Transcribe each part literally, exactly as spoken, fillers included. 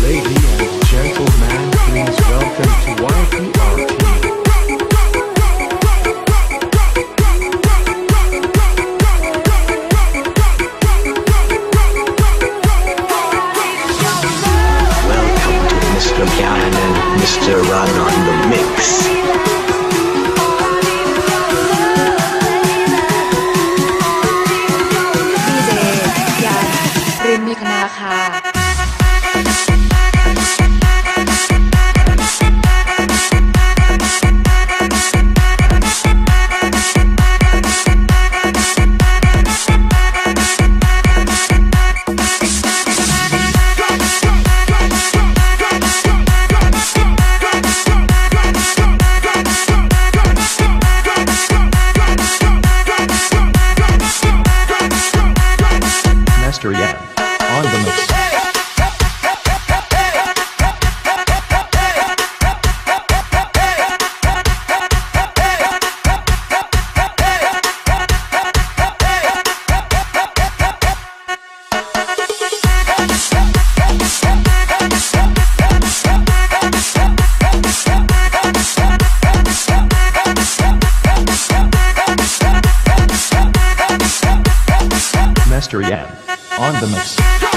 and gentlemen, please welcome to Y P R T. Welcome to Mister Yan and Mister Run on the mix. ดีเจยันริมมีคณาค่ะ Master Yan on the mix. Master Yan on the mix.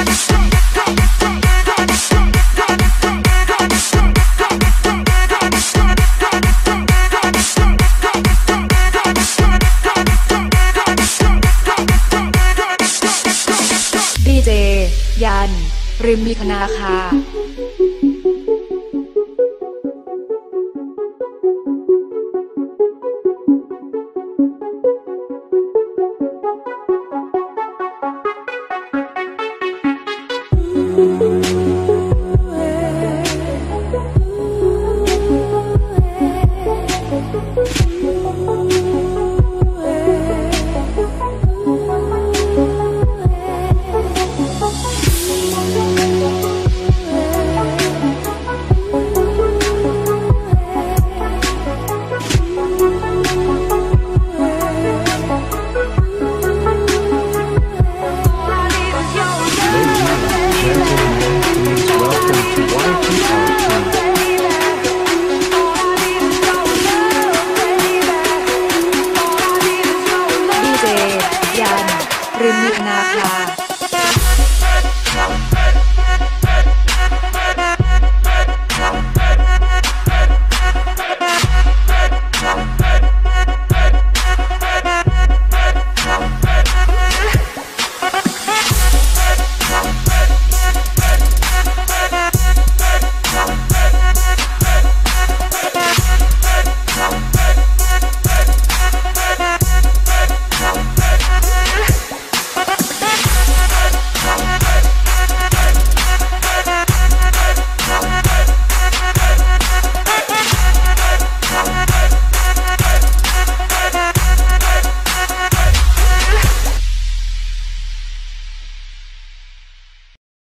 ดีเจยันริมมีคณาค่ะ Thank you.